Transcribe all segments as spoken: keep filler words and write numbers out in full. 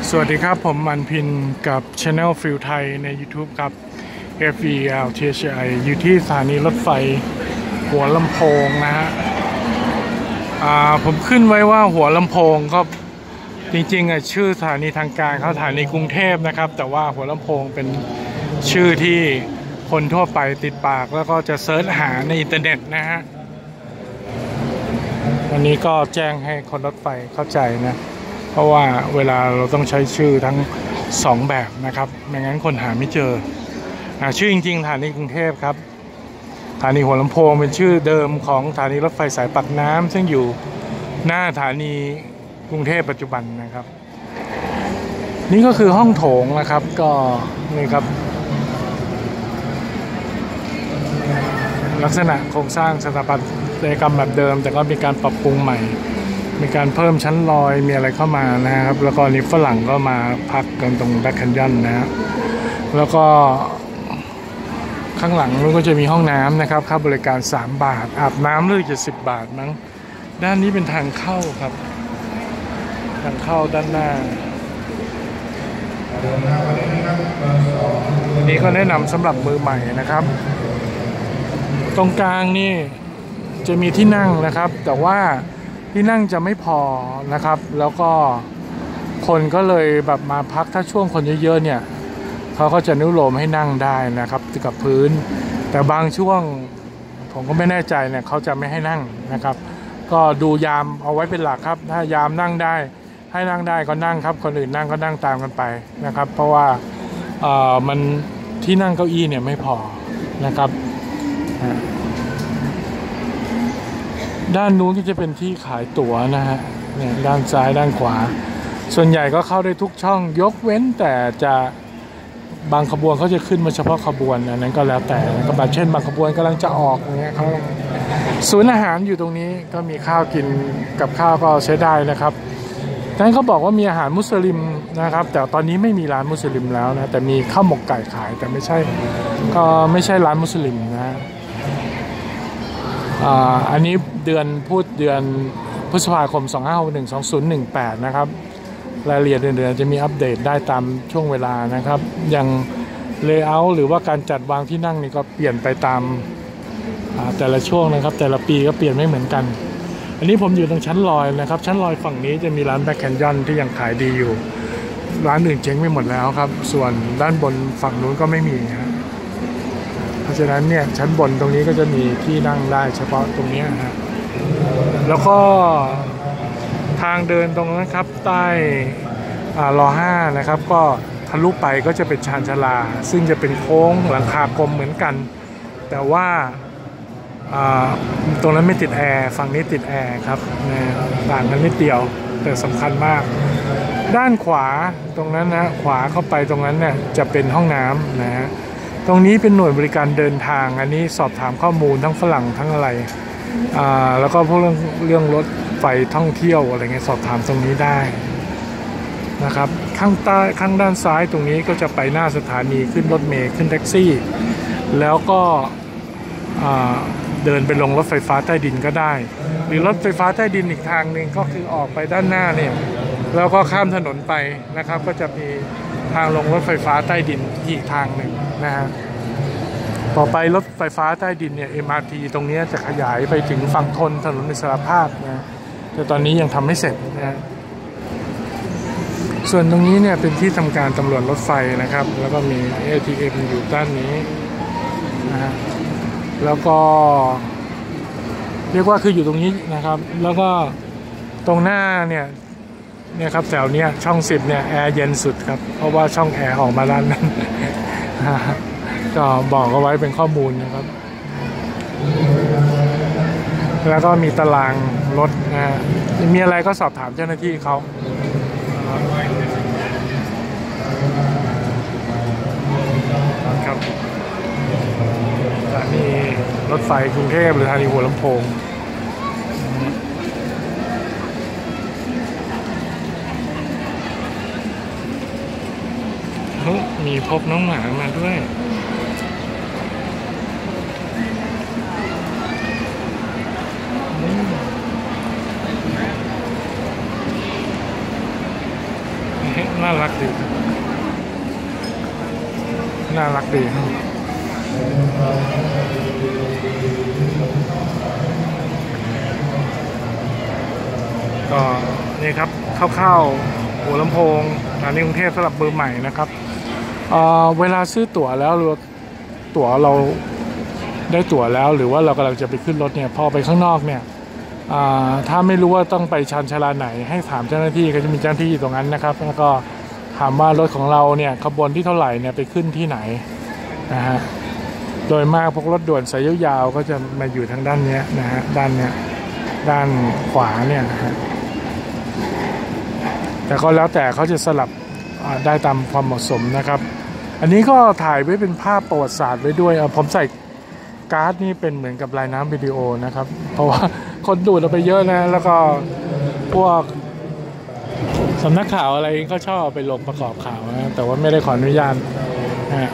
สวัสดีครับผมมันพินกับ Channel ฟิลไทยใน YouTube ครับ เอฟ อี แอล ที เอช ไอ อยู่ที่สถานีรถไฟหัวลำโพงนะฮะผมขึ้นไว้ว่าหัวลำโพงก็จริงๆอ่ะชื่อสถานีทางการเขาสถานีกรุงเทพนะครับแต่ว่าหัวลำโพงเป็นชื่อที่คนทั่วไปติดปากแล้วก็จะเซิร์ชหาในอินเทอร์เน็ตนะฮะวันนี้ก็แจ้งให้คนรถไฟเข้าใจนะเพราะว่าเวลาเราต้องใช้ชื่อทั้งสองแบบนะครับไม่งั้นคนหาไม่เจอชื่อจริงๆสถานีกรุงเทพครับสถานีหัวลำโพงเป็นชื่อเดิมของสถานีรถไฟสายปากน้ำซึ่งอยู่หน้าสถานีกรุงเทพปัจจุบันนะครับนี่ก็คือห้องโถงนะครับก็นี่ครับลักษณะโครงสร้างสถาปัตยกรรมแบบเดิมแต่ก็มีการปรับปรุงใหม่มีการเพิ่มชั้นลอยมีอะไรเข้ามานะครับแล้วก็นี่ฝรั่งก็มาพักกันตรงแบ็คแคนยอนนะฮะแล้วก็ข้างหลังนู้นก็จะมีห้องน้ำนะครับค่าบริการสามบาทอาบน้ำเลยจะสิบบาทมั้งด้านนี้เป็นทางเข้าครับทางเข้าด้านหน้าอันนี้ก็แนะนำสำหรับมือใหม่นะครับตรงกลางนี่จะมีที่นั่งนะครับแต่ว่าที่นั่งจะไม่พอนะครับแล้วก็คนก็เลยแบบมาพักถ้าช่วงคนเยอะๆเนี่ยเขาก็จะนิยมให้นั่งได้นะครับกับพื้นแต่บางช่วงผมก็ไม่แน่ใจเนี่ยเขาจะไม่ให้นั่งนะครับก็ดูยามเอาไว้เป็นหลักครับถ้ายามนั่งได้ให้นั่งได้ก็นั่งครับคนอื่นนั่งก็นั่งตามกันไปนะครับเพราะว่าเอ่อมันที่นั่งเก้าอี้เนี่ยไม่พอนะครับด้านนู้นก็จะเป็นที่ขายตั๋วนะฮะเนี่ยด้านซ้ายด้านขวาส่วนใหญ่ก็เข้าได้ทุกช่องยกเว้นแต่จะบางขบวนเขาจะขึ้นมาเฉพาะขบวนอันนั้นก็แล้วแต่ก็แบบเช่นบางขบวนกำลังจะออกอย่างเงี้ยเขาศูนย์อาหารอยู่ตรงนี้ก็มีข้าวกินกับข้าวก็ใช้ได้นะครับนั้นเขาบอกว่ามีอาหารมุสลิมนะครับแต่ตอนนี้ไม่มีร้านมุสลิมแล้วนะแต่มีข้าวหมกไก่ขายแต่ไม่ใช่ก็ไม่ใช่ร้านมุสลิมนะอันนี้เดือนพูดเดือนพฤษภาคมสองพันห้าร้อยหกสิบเอ็ด สองพันสิบแปดนะครับรายละเอียดเดือนๆจะมีอัปเดตได้ตามช่วงเวลานะครับอย่างเลเยอร์หรือว่าการจัดวางที่นั่งนี่ก็เปลี่ยนไปตามแต่ละช่วงนะครับแต่ละปีก็เปลี่ยนไม่เหมือนกันอันนี้ผมอยู่ตรงชั้นลอยนะครับชั้นลอยฝั่งนี้จะมีร้านแบ็คแคนยอนที่ยังขายดีอยู่ร้านอื่นเจ๊งไปหมดแล้วครับส่วนด้านบนฝั่งนู้นก็ไม่มีนะเพราะฉะนั้นเนี่ยชั้นบนตรงนี้ก็จะมีที่นั่งได้เฉพาะตรงนี้นะแล้วก็ทางเดินตรงนั้นครับใต้รอห้านะครับก็ทะลุไปก็จะเป็นชานชาลาซึ่งจะเป็นโค้งหลังคากลมเหมือนกันแต่ว่าตรงนั้นไม่ติดแอร์ฝั่งนี้ติดแอร์ครับต่างกันนิดเดียวแต่สำคัญมากด้านขวาตรงนั้นนะขวาเข้าไปตรงนั้นเนี่ยจะเป็นห้องน้ำนะฮะตรงนี้เป็นหน่วยบริการเดินทางอันนี้สอบถามข้อมูลทั้งฝรั่งทั้งอะไรแล้วก็พวกเรื่องเรื่องรถไฟท่องเที่ยวอะไรเงี้ยสอบถามตรงนี้ได้นะครับข้างใต้ข้างด้านซ้ายตรงนี้ก็จะไปหน้าสถานีขึ้นรถเมล์ขึ้นแท็กซี่แล้วก็เดินไปลงรถไฟฟ้าใต้ดินก็ได้หรือรถไฟฟ้าใต้ดินอีกทางหนึ่งก็คือออกไปด้านหน้าเนี่ยแล้วก็ข้ามถนนไปนะครับก็จะมีทางลงรถไฟฟ้าใต้ดินอีกทางหนึ่งนะฮะต่อไปรถไฟฟ้าใต้ดินเนี่ย เอ็ม อาร์ ที ตรงนี้จะขยายไปถึงฝั่งทนถนนอิสรภาพนะแต่ตอนนี้ยังทำไม่เสร็จนะส่วนตรงนี้เนี่ยเป็นที่ทำการตำรวจรถไฟนะครับแล้วก็มี เอ ที เอ็ม อยู่ด้านนี้นะฮะแล้วก็เรียกว่าคืออยู่ตรงนี้นะครับแล้วก็ตรงหน้าเนี่ยเนี่ยครับแถวเนี้ยช่องสิบเนี่ยแอร์เย็นสุดครับเพราะว่าช่องแอร์ออกมาด้านนั้นก็บอกเอาไว้เป็นข้อมูลนะครับแล้วก็มีตารางรถนะฮะมีอะไรก็สอบถามเจ้าหน้าที่เขาครับสถานีรถไฟกรุงเทพหรือสถานีหัวลำโพงมีพบน้องหมามาด้วยน่ารักดีน่ารักดีก็นี่ครับคร่าวๆหัวลำโพงสถานีกรุงเทพสำหรับมือใหม่นะครับเอ่อเวลาซื้อตั๋วแล้วหรือตั๋วเราได้ตั๋วแล้วหรือว่าเรากำลังจะไปขึ้นรถเนี่ยพอไปข้างนอกเนี่ยถ้าไม่รู้ว่าต้องไปชานชาลาไหนให้ถามเจ้าหน้าที่ก็จะมีเจ้าหน้าที่อยู่ตรงนั้นนะครับแล้วก็ถามว่ารถของเราเนี่ยขบวนที่เท่าไหร่เนี่ยไปขึ้นที่ไหนนะฮะโดยมากพวกรถด่วนสายยาวๆก็จะมาอยู่ทางด้านนี้นะฮะด้านเนี้ยด้านขวาเนี่ยนะฮะแต่ก็แล้วแต่เขาจะสลับได้ตามความเหมาะสมนะครับอันนี้ก็ถ่ายไว้เป็นภาพประวัติศาสตร์ไว้ด้วยผมใส่การ์ดนี่เป็นเหมือนกับลายน้ำวิดีโอนะครับเพราะว่าคนดูดเราไปเยอะนะแล้วก็พวกสำนักข่าวอะไรก็ชอบไปลงประกอบข่าวนะแต่ว่าไม่ได้ขออนุญาตนะ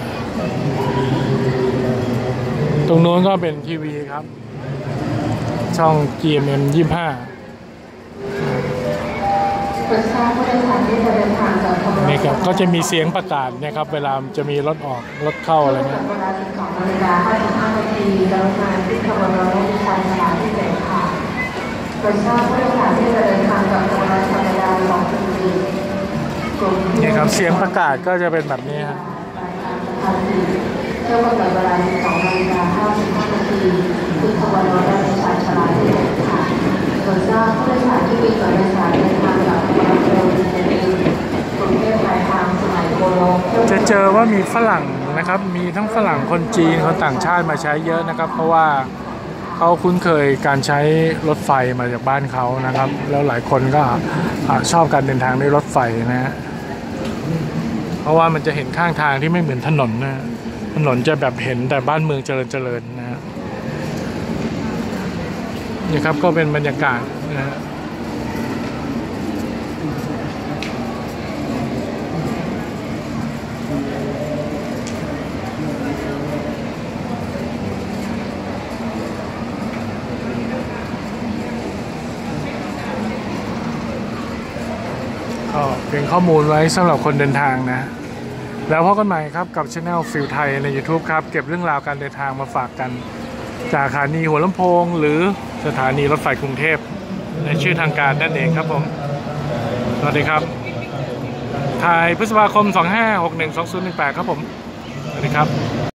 ตรงนู้นก็เป็นทีวีครับช่อง จี เอ็ม เอ็ม ยี่สิบห้านี่ครับก็จะมีเสียงประกาศนะครับเวลาจะมีรถออกรถเข้าอะไรเงี้ยเวลาสิบสองนาฬิกาห้าสิบห้านาทีเรามาที่ขบวนรถที่ชานชาลาที่เจ็ดค่ะโดยทราบผู้โดยสารที่จะเดินทางกับขบวนรถธรรมดาสองสี่นี่ครับเสียงประกาศก็จะเป็นแบบนี้ครับเที่ยวกำหนดเวลาสิบสองนาฬิกาห้าสิบห้านาทีคือขบวนรถที่ชานชาลาที่เจ็ดค่ะโดยทราบผู้โดยสารที่มีตั๋วโดยสารเดินทางกับขบวนรถเร็วกรุงเทพปลายทางสมัยโบราณจะเจอว่ามีฝรั่งนะครับมีทั้งฝรั่งคนจีนคนต่างชาติมาใช้เยอะนะครับเพราะว่าเขาคุ้นเคยการใช้รถไฟมาจากบ้านเขานะครับแล้วหลายคนก็ชอบการเดินทางด้วยรถไฟนะฮะเพราะว่ามันจะเห็นข้างทางที่ไม่เหมือนถนนนะถนนจะแบบเห็นแต่บ้านเมืองเจริญเจริญนะฮะนี่ครับก็เป็นบรรยากาศนะฮะก็เป็นข้อมูลไว้สำหรับคนเดินทางนะแล้วพบกันใหม่ครับกับช่องฟิลไทยใน YouTube ครับเก็บเรื่องราวการเดินทางมาฝากกันจากสถานีหัวลำโพงหรือสถานีรถไฟกรุงเทพในชื่อทางการนั่นเองครับผมสวัสดีครับถ่ายพฤษภาคมสองห้าหกหนึ่ง สองศูนย์หนึ่งแปดครับผมสวัสดีครับ